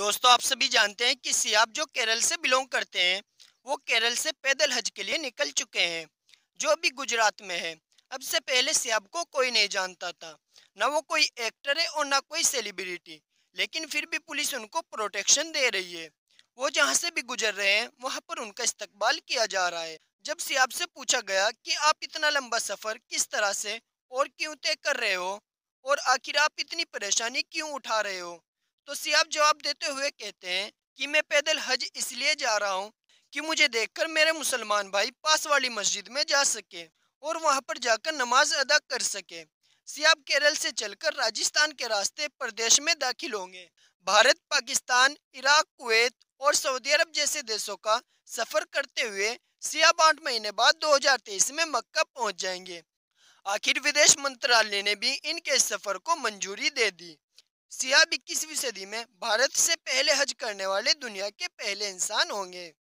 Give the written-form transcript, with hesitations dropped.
दोस्तों, आप सभी जानते हैं कि सियाब जो केरल से बिलोंग करते हैं, वो केरल से पैदल हज के लिए निकल चुके हैं, जो अभी गुजरात में है। अब से पहले सियाब को कोई नहीं जानता था, ना वो कोई एक्टर है और ना कोई सेलिब्रिटी। लेकिन फिर भी पुलिस उनको प्रोटेक्शन दे रही है। वो जहाँ से भी गुजर रहे हैं, वहाँ पर उनका इस्तकबाल किया जा रहा है। जब सियाब से पूछा गया कि आप इतना लंबा सफर किस तरह से और क्यों तय कर रहे हो, और आखिर आप इतनी परेशानी क्यों उठा रहे हो, तो सियाब जवाब देते हुए कहते हैं कि मैं पैदल हज इसलिए जा रहा हूँ कि मुझे देखकर मेरे मुसलमान भाई पास वाली मस्जिद में जा सके और वहां पर जाकर नमाज अदा कर सके। सियाब केरल से चलकर राजस्थान के रास्ते प्रदेश में दाखिल होंगे। भारत, पाकिस्तान, इराक, कुवैत और सऊदी अरब जैसे देशों का सफर करते हुए सियाब 8 महीने बाद 2023 में मक्का पहुंच जाएंगे। आखिर विदेश मंत्रालय ने भी इनके इस सफर को मंजूरी दे दी। सियाब 21वीं सदी में भारत से पहले हज करने वाले दुनिया के पहले इंसान होंगे।